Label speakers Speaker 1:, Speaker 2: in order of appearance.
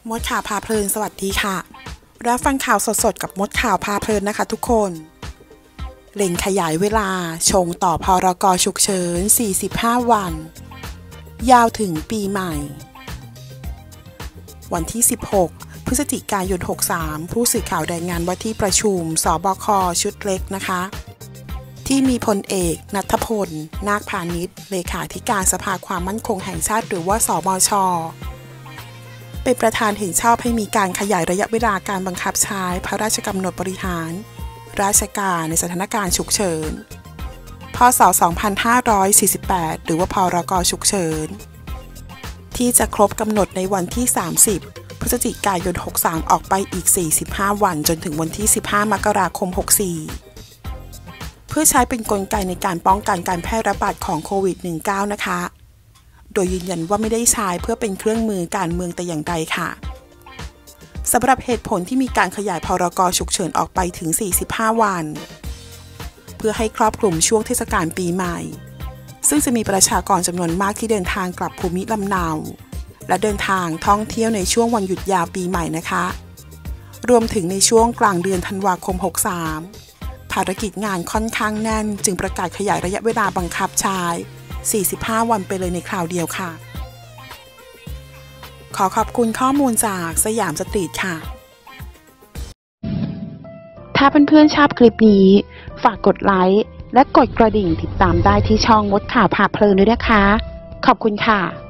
Speaker 1: มดข่าวพาเพลินสวัสดีค่ะรับฟังข่าวสดๆกับมดข่าวพาเพลินนะคะทุกคนเล็งขยายเวลาชงต่อพรก.ฉุกเฉิน45 วันยาวถึงปีใหม่วันที่16พฤศจิกายน63ผู้สื่อข่าวรายงานว่าที่ประชุมสบคชุดเล็กนะคะที่มีพลเอกณัฐพลนาคพานิชเลขาธิการสภาความมั่นคงแห่งชาติหรือว่าสมช.เป็นประธานเห็นชอบให้มีการขยายระยะเวลาการบังคับใช้พระราชกำหนดบริหารราชการในสถานการณ์ฉุกเฉินพ.ศ. 2548หรือว่าพรก.ฉุกเฉินที่จะครบกำหนดในวันที่30พฤศจิกายน63ออกไปอีก45วันจนถึงวันที่15มกราคม64เพื่อใช้เป็นกลไกในการป้องกันการแพร่ระบาดของโควิด -19 นะคะโดยยืนยันว่าไม่ได้ใช้เพื่อเป็นเครื่องมือการเมืองแต่อย่างใดค่ะสำหรับเหตุผลที่มีการขยายพรก.ฉุกเฉินออกไปถึง45วันเพื่อให้ครอบคลุมช่วงเทศกาลปีใหม่ซึ่งจะมีประชากรจำนวนมากที่เดินทางกลับภูมิลำเนาและเดินทางท่องเที่ยวในช่วงวันหยุดยาวปีใหม่นะคะรวมถึงในช่วงกลางเดือนธันวาคม63ภารกิจงานค่อนข้างแน่นจึงประกาศขยายระยะเวลาบังคับใช้45วันไปเลยในคราวเดียวค่ะขอขอบคุณข้อมูลจากสยามสตรีทค่ะถ้าเพื่อนๆชอบคลิปนี้ฝากกดไลค์และกดกระดิ่งติดตามได้ที่ช่องมดข่าวพาเพลินด้วยนะคะขอบคุณค่ะ